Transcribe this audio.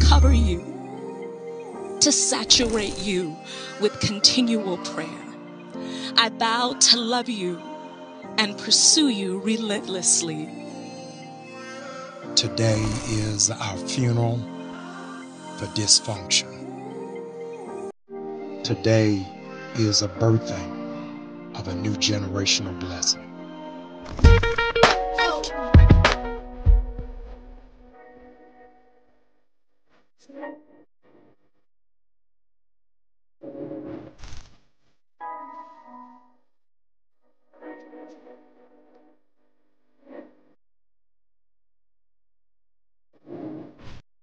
cover you, to saturate you with continual prayer. I vow to love you and pursue you relentlessly. Today is our funeral for dysfunction. Today is a birthing of a new generational blessing.